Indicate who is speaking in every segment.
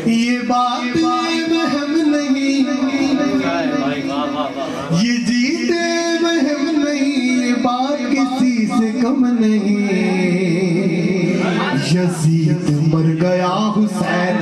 Speaker 1: یہ بات وہم نہیں، یہ جیتے وہم نہیں، یہ بات کسی سے کم نہیں۔ یزید مر گیا حسین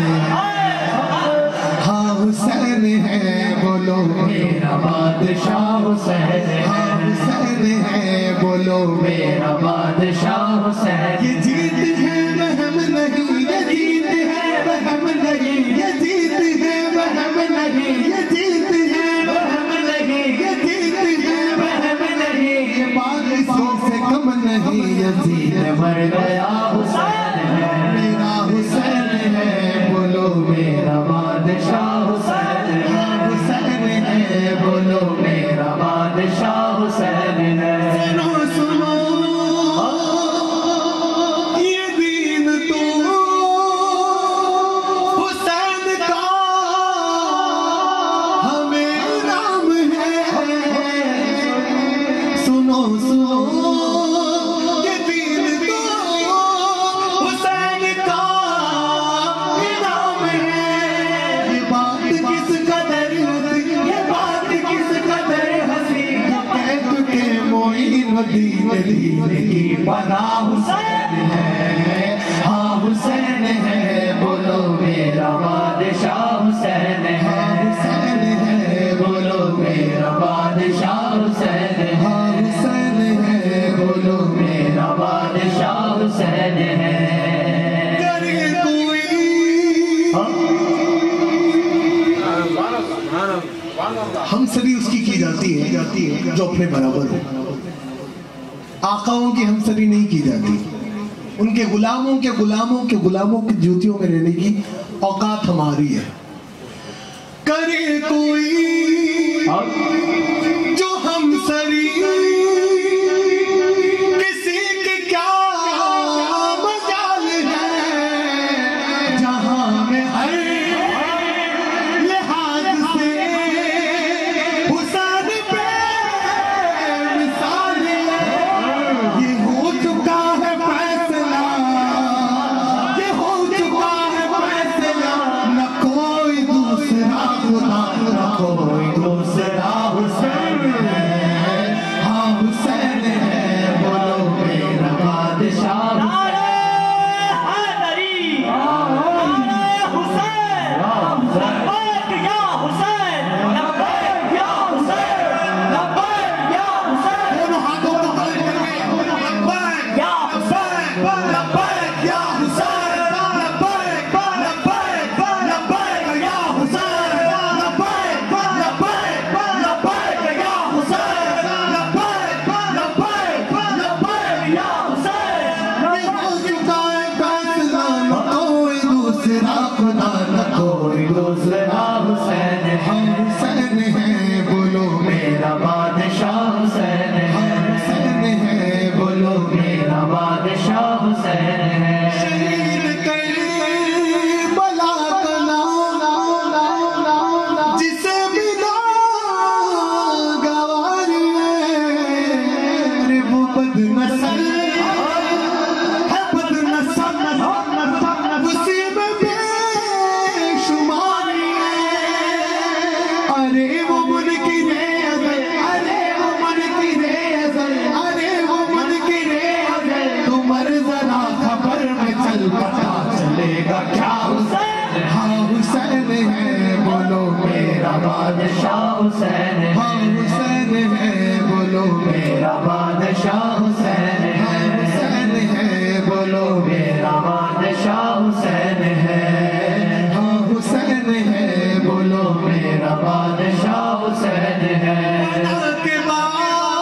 Speaker 1: ہاں حسین ہے بولو
Speaker 2: میرا بادشاہ حسین
Speaker 1: ہاں حسین ہے بولو
Speaker 2: میرا بادشاہ حسین
Speaker 1: یہ جیت ہے وہم نہیں، یہ جیت ہے وہم نہیں، یہ جیت ہے وہم نہیں، یہ جیت ہے وہم نہیں، یہ جیت ہے وہم نہیں، یہ بات کسی سے کم نہیں۔ یزید
Speaker 2: مر گیا حسین ہے
Speaker 1: میرا حسین ہے بولو
Speaker 2: میرا بادشاہ حسین ہے
Speaker 1: حسین ہے بولو
Speaker 2: میرا بادشاہ حسین ہے۔
Speaker 1: سنو سنو یہ دین تو حسین کا ہمیں نام ہے۔ سنو سنو یہ دین تو حسین کا نام ہے۔ یہ بات کس قدر ہنسی، یہ بات کس قدر ہنسی، کہہ چکے معین دین کی پناہ حسین ہے
Speaker 2: ہاں حسین ہے بولو میرا بادشاہ حسین ہے
Speaker 1: حسین ہے
Speaker 2: بولو میرا بادشاہ حسین ہے
Speaker 1: ہاں حسین ہے بولو
Speaker 2: میرا بادشاہ حسین ہے۔
Speaker 1: کرے کوئی ہمسری اس کی جاتی ہے جو اپنے برابر ہو۔ آقاؤں کی ہمسری نہیں کی جاتی، ان کے غلاموں کے جوتیوں میں رہنے کی اوقات ہماری ہے۔ کرے کوئی جو ہمسری کسی کی کیا مجال ہے، جہاں میں ہر لحاظ سے حسین پہ مثال ہے۔ یہ ہو چکا ہے فیصلہ، یہ ہو چکا ہے فیصلہ، نہ کوئی دوسرا خدا، نہ کوئی دوسرا حسین ہے ہاں حسین ہے بولو میرا
Speaker 2: بادشاہ
Speaker 1: دونوں ہاتھوں کو بلند کر کے لبیک یا حسین لبیک یا حسین لبیک لبیک لبیک یا حسین لبیک لبیک لبیک یا حسین لبیک لبیک لبیک یا حسین۔ یہ ہو چکا ہے فیصلہ، نہ کوئی دوسرا خدا، نہ کوئی
Speaker 2: دوسرا حسین ہے
Speaker 1: حسین ہے بولو
Speaker 2: میرا بادشاہ حسین ہے
Speaker 1: حسین ہے بولو
Speaker 2: میرا بادشاہ حسین ہے۔
Speaker 1: شہید کربلا کا نام جسے بنا گواری ہے، ارے وہ بد نسل ہے، بد نسل اسی میں بے شماری ہے۔ ارے وہ منکر ازل، ارے وہ منکر ازل، ارے وہ منکر ازل، تمہر ذرا خبر میں چل پتا چلے گا کیا حسین ہاں حسین ہے بولو میرا
Speaker 2: بادشاہ حسین ہے
Speaker 1: ہاں حسین ہے بولو
Speaker 2: میرا بادشاہ حسین ہے
Speaker 1: حسین ہے بولو
Speaker 2: میرا بادشاہ حسین ہے
Speaker 1: ہاں حسین ہے بولو
Speaker 2: میرا بادشاہ حسین ہے۔
Speaker 1: کے بعد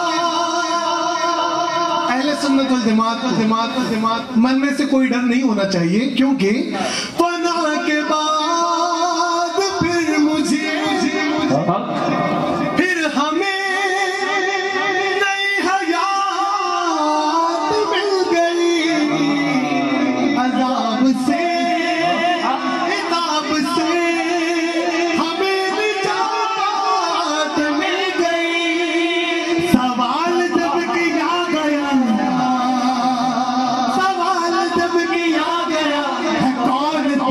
Speaker 1: اہل سنت والجماعت من میں سے کوئی ڈر نہیں ہونا چاہیے، کیونکہ فنا کے بعد پھر مجھے پھر ہمیں نئی حیات مل گئی، عذاب سے عذاب سے ہمیں نجات مل گئی۔ سوال جب کیا گیا، سوال جب کیا گیا ہے کون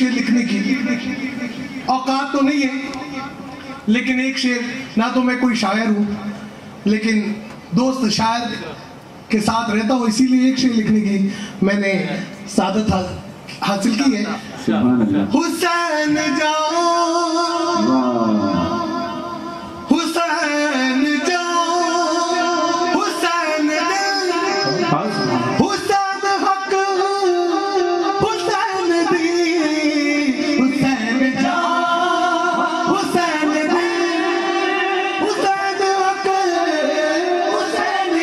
Speaker 1: شعر لکھنے کی اوقات تو نہیں ہے، لیکن ایک شعر، نہ تو میں کوئی شاعر ہوں لیکن دوست شاعر کے ساتھ رہتا ہوں، اسی لیے ایک شعر لکھنے کی میں نے سعادت حاصل کی ہے. حسین جان حسین جان حسین دل حسین حق حسین دی حسین جان حسین دل حسین حق حسین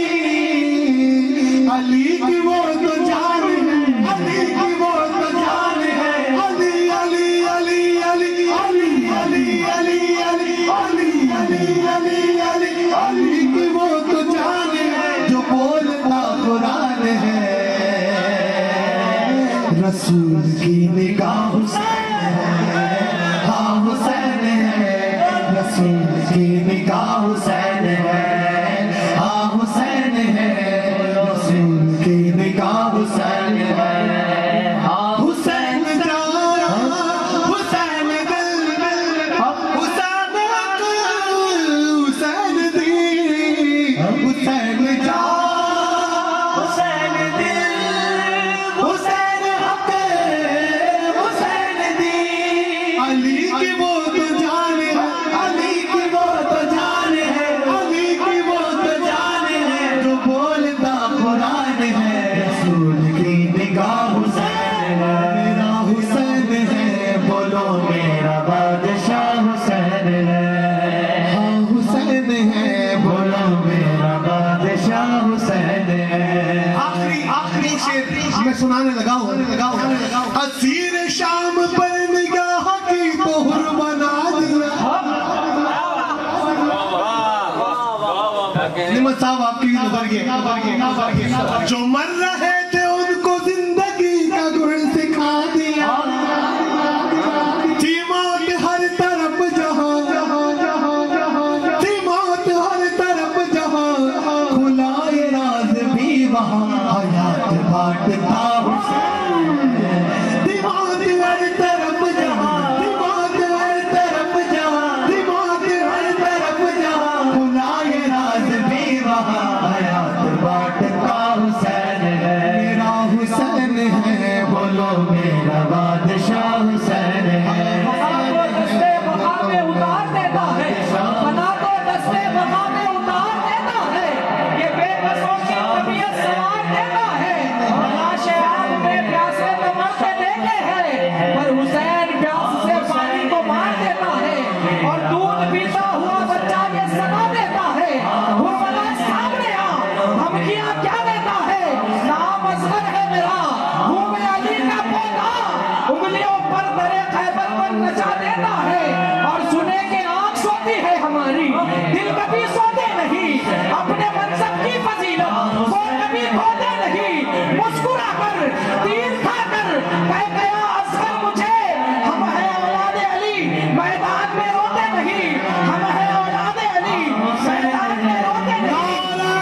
Speaker 1: دی. علی کی وہ تو جان ہے، علی کی وہ تو جان ہے، علی علی علی علی علی علی علی علی علی علی علی علی کی وہ تو جان ہے جو بولتا قرآن ہے. رسول کی نگاہ حسین ہے، ہاں حسین ہے. رسول کی نگاہ حسین ہے، ہاں حسین ہے. رسول کی نگاہ حسین ہے، ہاں حسین جان حسین دل حسین حق حسین دی حسین جان حسین دل حسین حق حسین دی. علی کی وہ تو جان ہے، علی کی وہ تو جان ہے، علی کی وہ تو جان ہے جو بولتا قرآن ہے. رسول کی نگاہ حسین ہے، میرا حسین ہے. بولو میرا بادشاہ حسین ہے، ہاں حسین ہے. بولو میرا بادشاہ حسین ہے. آخری شعر میں سنانے لگا ہوں. اسیر شام پر نگاہ کی تو حر بنا دیا. نعمت صاحب آپ کی بھی گزر گئے. جو مر رہے تھے ان کو زندگی کا گڑ سکھا دیا. تھی موت ہر طرف جہاں، تھی موت ہر طرف جہاں، کھلا یہ راز بھی وہاں. حیات بانٹتا حسین، تھی موت ہر طرف جہاں، تھی موت ہر طرف جہاں، تھی موت ہر طرف جہاں، کھلا یہ راز بھی وہاں. حیات بانٹتا حسین ہے، میرا حسین ہے. بولو میرا بادشاہ حسین ہے.
Speaker 3: دستے بقا میں اتار دیتا ہے، بنا کو دستے بقا میں اتار دیتا ہے. یہ بے بسوں کی طبیعت سوار دیتا ہے. تلاش آب میں پیاسے تو مرتے دیتے ہیں، پر حسین پیاس سے پانی کو مار دیتا ہے اور دودھ پیتا ہوا بچہ یہ سنا دیتا ہے. وہ بلا سامنے آ دھمکیاں کیا دیتا ہے. نام اصغر ہے میرا، ہوں میں علی کا پوتا. انگلیوں پر درے خیبر پر نچا دیتا ہے اور سنے کے آنکھ سوتی ہے ہماری، دل کبھی سوتے نہیں. اپنے منصب کی فضیلت وہ کبھی کھوتے نہیں. مسکرا کر تیر کھا کر کہہ گیا اصغر مجھے، ہم ہیں اولاد علی میدان میں روتے نہیں. ہم ہیں اولاد علی میدان میں روتے نہیں.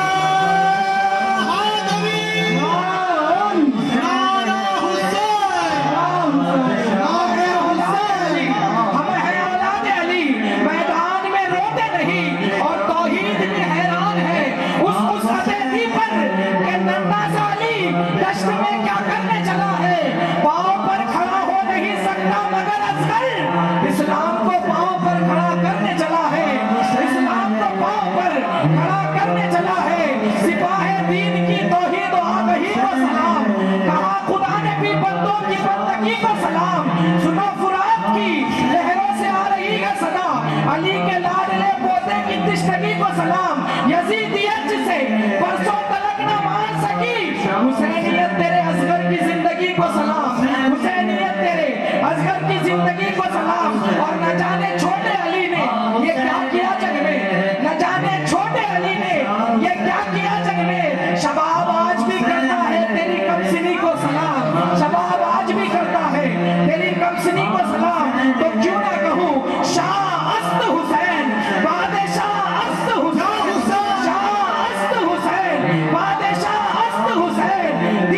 Speaker 3: ہم ہیں اولاد علی میدان میں روتے نہیں. اور توحید بھی حیران ہے اس حدیثی پر کہ ننھا سا علی دشت میں کیا کرنے چلا ہے. پاؤں پر کھڑا ہو نہیں سکتا مگر اصغر اسلام کو پاؤں پر کھڑا کرنے چلا ہے. اسلام کو پاؤں پر کھڑا کرنے چلا ہے. سپاہ دین کی توحید و آگہی کو سلام. کہا خدا نے بھی بندوں کی بندگی کو سلام. سنو فرات کی لہروں سے آ رہی ہے صدا، علی کے لاڈلے پوتے کی تشنگی کو سلام. یزیدیت جسے برسوں تلک نہ مان سکی، حسینیت تیرے اصغر کی زندگی کو سلام. حسینیت تیرے اصغر کی زندگی کو سلام. اور نہ جانے چھوٹے علی نے یہ کیا کیا جگ میں، نہ جانے چھوٹے علی نے یہ کیا کیا جگ میں. شباب آج بھی کرتا ہے تیری کمسنی کو سلام. شباب آج بھی کرتا ہے تیری کمسنی کو سلام. تو کیوں نہ کہوں شاہ است حسین، بادشاہ است حسین، شاہ است حسین، بادشاہ است حسین.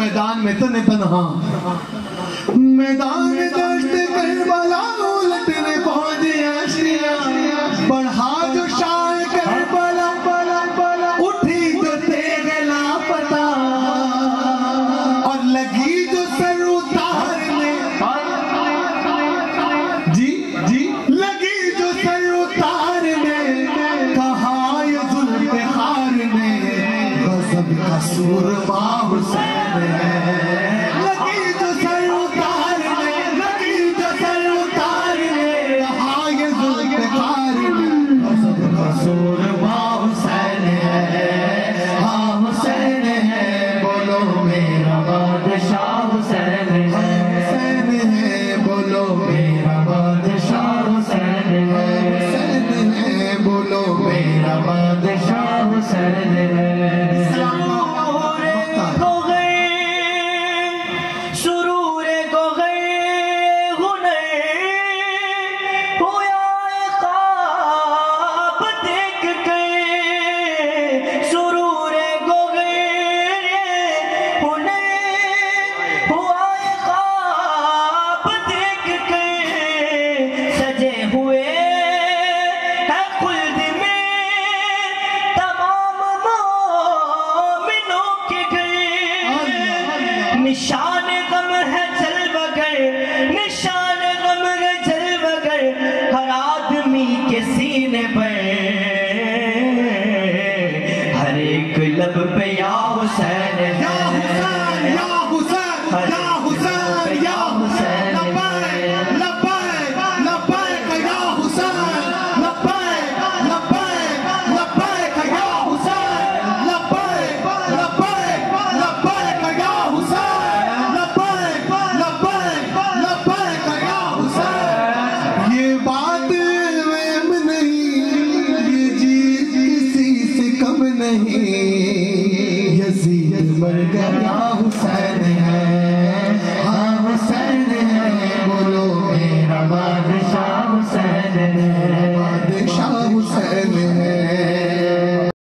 Speaker 1: میدان میں تن تنہا میدان دشت کربلا الٹنے پہنچے اشیاء بڑھا جو شاہ کربلا اٹھی جو تیغ لاپتا اور لگی جو سر اتارنے جی لگی جو سر اتارنے کہا یہ ذوالفقار نے غضب کا سورما حسین ہے لگی جو سر اتارنے لگی جو سر اتارنے کہا یہ ذوالفقار نے غضب کا سورما حسین ہے ہاں حسین ہے بولو میرا بادشاہ حسین ہے حسین ہے بولو میرا بادشاہ حسین ہے حسین ہے بولو میرا بادشاہ حسین ہے
Speaker 3: نشان غم ہے جلوہ گر نشان غم ہے جلوہ گر ہر آدمی کے سینے پر ہر ایک لب پہ یا حسین ہے یا حسین یا حسین یا حسین یا حسین لبیک لبیک یا حسین لبیک لبیک لبیک یا حسین لبیک لبیک لبیک یا حسین لبیک لبیک یا حسین
Speaker 1: یہ بات وہم نہیں یہ چیز کسی سے کم نہیں یزید مر گیا حسین ہے ہاں حسین ہے بولو میرا بادشاہ حسین ہے